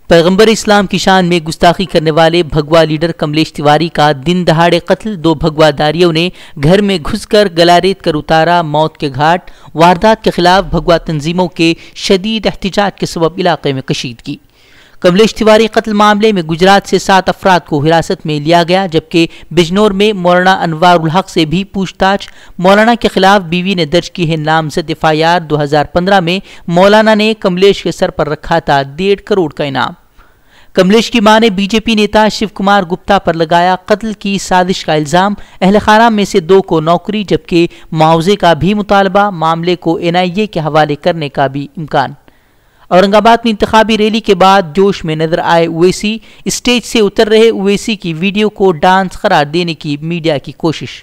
پیغمبر اسلام کی شان میں گستاخی کرنے والے بھگوا لیڈر کملیش تیواری کا دن دہاڑے قتل، 2 بھگوا داریوں نے گھر میں گھس کر گلا ریت کر اتارا موت کے گھاٹ۔ واردات کے خلاف بھگوا تنظیموں کے شدید احتجاج کے سبب علاقے میں کشیدگی۔ کملیش تیواری قتل معاملے میں گجرات سے 7 افراد کو حراست میں لیا گیا، جبکہ بجنور میں مولانا انوار الحق سے بھی پوچھ تاچھ۔ مولانا کے خلاف بیوی نے درج کی ہے نامزد FIR۔ 2015 میں مولانا نے کملیش کے سر پر رکھا تھا 1.5 کروڑ کا انعام۔ کملیش کی ماں نے BJP نیتا شیو کمار گپتا پر لگایا قتل کی سازش کا الزام۔ اہل خانہ میں سے 2 کو نوکری جبکہ معاوضے کا بھی مطالبہ، معاملے کو NIA کے حوالے کرنے کا بھی امکان۔ اورنگ آباد میں انتخابی ریلی کے بعد جوش میں نظر آئے اویسی، اسٹیج سے اتر رہے اویسی کی ویڈیو کو ڈانس قرار دینے کی میڈیا کی کوشش۔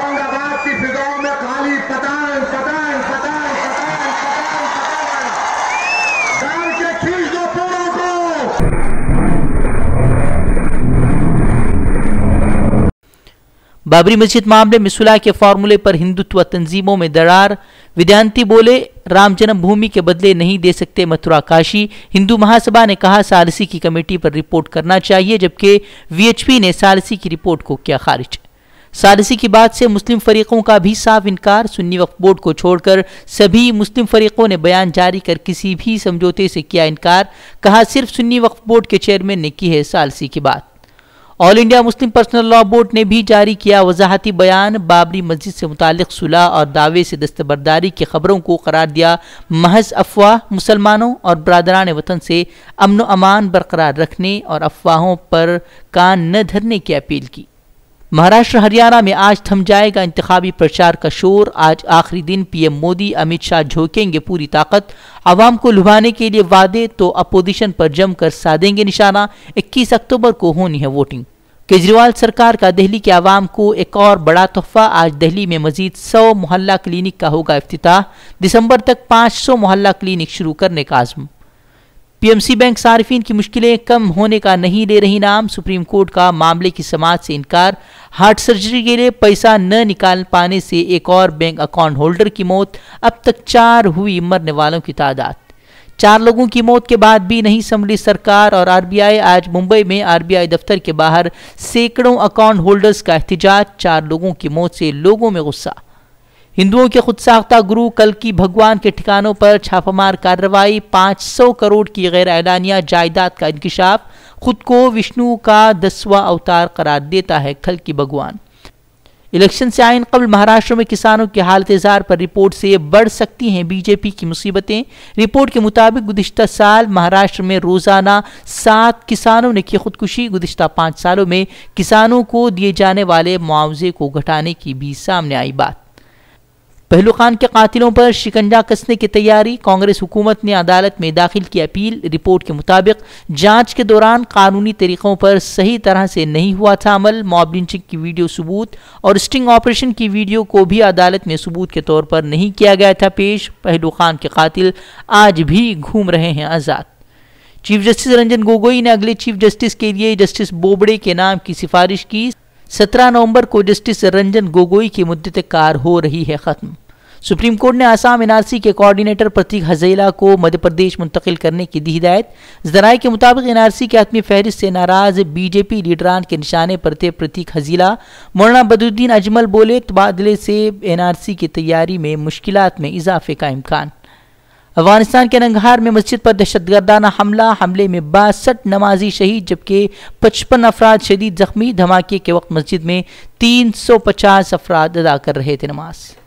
بابری مسجد معاملے میں صلح کے فارمولے پر ہندوتوا تنظیموں میں درار۔ ودیانتی بولے رام جنم بھومی کے بدلے نہیں دے سکتے متھرا کاشی۔ ہندو مہاسبھا نے کہا ثالثی کی کمیٹی پر رپورٹ کرنا چاہیے، جبکہ VHP نے ثالثی کی رپورٹ کو کیا خارج۔ ثالثی کی بات سے مسلم فریقوں کا بھی صاف انکار۔ سنی وقف بورڈ کو چھوڑ کر سبھی مسلم فریقوں نے بیان جاری کر کسی بھی سمجھوتے سے کیا انکار، کہا صرف سنی وقف بورڈ کے چیئرمین نے کی ہے ثالثی کی بات۔ All India Muslim personal law board نے بھی جاری کیا وضاحتی بیان۔ بابری مسجد سے متعلق صلح اور دعوے سے دستبرداری کی خبروں کو قرار دیا محض افواہ۔ مسلمانوں اور برادران وطن سے امن و امان برقرار رکھنے اور افواہوں پر کان نہ دھرنے کی اپیل کی۔ مہاراشٹر ہریانہ میں آج تھم جائے گا انتخابی پرچار کا شور۔ آج آخری دن PM مودی امت شاہ جھونکیں گے پوری طاقت۔ عوام کو لبھانے کے لیے وعدے تو اپوزیشن پر جم کر سادیں گے نشانہ۔ 21 اکتوبر کو ہونی ہے ووٹنگ۔ کیجریوال سرکار کا دہلی کے عوام کو ایک اور بڑا تحفہ۔ آج دہلی میں مزید 100 محلہ کلینک کا ہوگا افتتاح۔ دسمبر تک 500 محلہ کلینک شروع کرنے کا عزم۔ PMC بینک صارفین کی مشکلیں کم ہونے کا نہیں لے رہی نام۔ سپریم کورٹ کا معاملے کی سماعت سے انکار۔ ہارٹ سرجری کے لیے پیسہ نہ نکال پانے سے ایک اور بینک اکاؤنٹ ہولڈر کی موت۔ اب تک 4 ہوئی مرنے والوں کی تعداد۔ 4 لوگوں کی موت کے بعد بھی نہیں سنبھلی سرکار اور RBI۔ آج ممبئی میں RBI دفتر کے باہر سینکڑوں اکاؤنٹ ہولڈرز کا احتجاج۔ 4 لوگوں کی موت سے لوگوں میں غصہ۔ ہندوؤں کے خود ساختہ گروہ کل کی بھگوان کے ٹھکانوں پر چھاپہ مار کارروائی۔ 500 کروڑ کی غیر اعلانیہ جائیداد کا انکشاف۔ خود کو وشنو کا 10واں اوتار قرار دیتا ہے کل کی بھگوان۔ الیکشن سے عین قبل مہاراشٹر میں کسانوں کی حالت زار پر رپورٹ سے بڑھ سکتی ہیں BJP کی مصیبتیں۔ رپورٹ کے مطابق گزشتہ سال مہاراشٹر میں روزانہ 7 کسانوں نے کی خودکشی۔ گزشتہ 5 سالوں میں کسانوں کو دیے جانے والے معاوضے کو گھٹانے کی بھی سامنے آئی بات۔ پہلو خان کے قاتلوں پر شکنجہ کسنے کی تیاری۔ کانگریس حکومت نے عدالت میں داخل کی اپیل۔ رپورٹ کے مطابق جانچ کے دوران قانونی طریقوں پر صحیح طرح سے نہیں ہوا تھا عمل۔ موب لنچنگ کی ویڈیو ثبوت اور اسٹنگ آپریشن کی ویڈیو کو بھی عدالت میں ثبوت کے طور پر نہیں کیا گیا تھا پیش۔ پہلو خان کے قاتل آج بھی گھوم رہے ہیں آزاد۔ چیف جسٹس رنجن گوگوئی نے اگلے چیف جسٹس کے لیے جسٹس بوبڑے کے نام کی سفارش کی۔ 17 نومبر کو جسٹس رنجن گوگوئی کی مدت کار ہو رہی ہے ختم۔ سپریم کورٹ نے آسام NRC کے کوارڈینیٹر پرتیک ہزیلا کو مدھیہ پردیش منتقل کرنے کی دی ہدایت۔ ذرائع کے مطابق NRC کے حتمی فہرست سے ناراض BJP لیڈران کے نشانے پر تھے پرتیک ہزیلا۔ مولانا بدرالدین اجمل بولے تبادلے سے NRC کی تیاری میں مشکلات میں اضافے کا امکان۔ افغانستان کے ننگہار میں مسجد پر دہشت گردانہ حملے میں 62 نمازی شہید جبکہ 55 افراد شدید زخمی۔ دھماکے کے وقت مسجد میں 350 افراد ادا کر رہے تھے نماز۔